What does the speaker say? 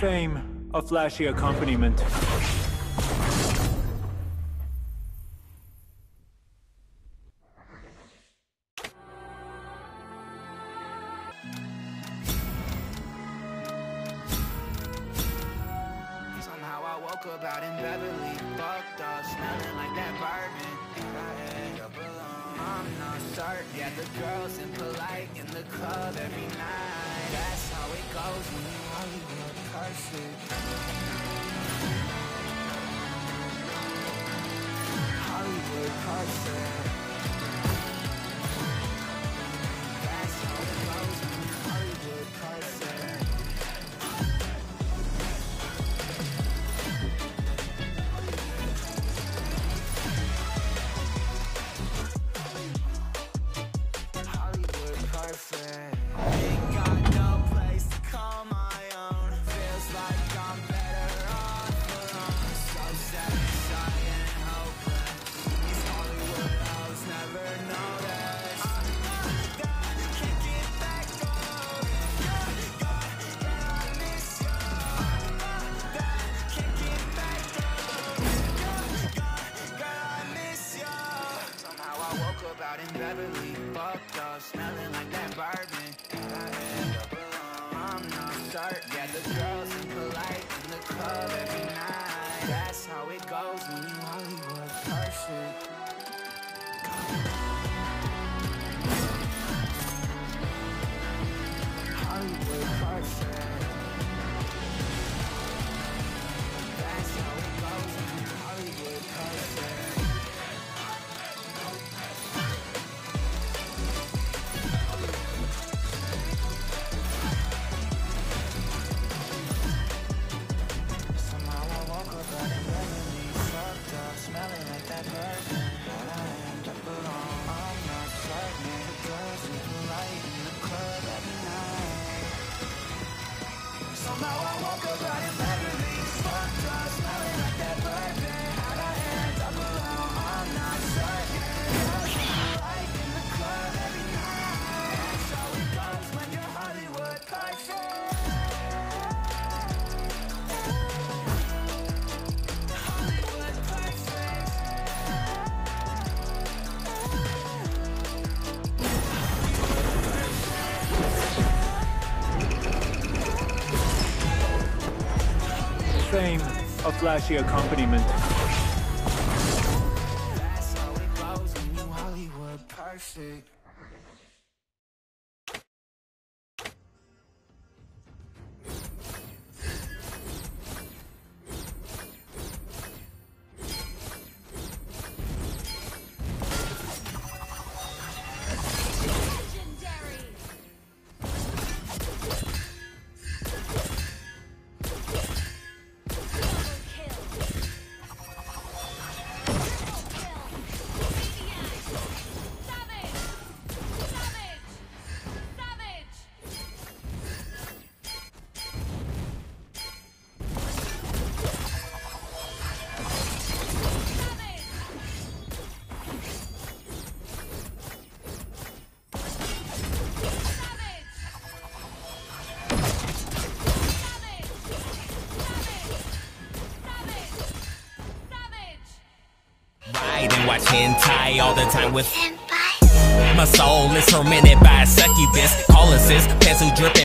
Fame, a flashy accompaniment. Somehow I woke up out in Beverly, fucked up, smelling like that bourbon. And I end up alone, I'm not certain. Yeah, the girls impolite in the club every night. That's how it goes when you Hollywood perfect. Hollywood perfect. That's how it goes when you Hollywood perfect. Hollywood perfect. Ain't got no place to call my own. Feels like I'm better off alone. So satisfied and hopeless. These Hollywood hoes never notice. Can't get back on. Girl, I miss you. Can't get back on. Girl, I miss you. Somehow I woke up out in Beverly, fucked up, smelling like that bourbon. And I end up alone, I'm not certain. Yeah, the girls impolite in the club every night. That's how it goes when you Hollywood perfect. Hollywood perfect. That's how it goes when you Hollywood perfect. Somehow I woke up out in Beverly, fucked up, smelling like that bourbon. And I end up alone, I'm not certain. The girls impolite in the club every night. Somehow I woke up out in Beverly, fucked up, smelling like that bourbon. And I end up alone, I'm not certain. Girls impolite in the club every night. That's how it goes when you're Hollywood perfect. Hollywood perfect. Fame, a flashy accompaniment. That's how it goes when you Hollywood perfect. Legendary. Double kill. Savage. Savage. Savage. Savage. Savage. Ride and watch hentai all the time with my soul is tormented by a succubus. Call assist, pencil dripping.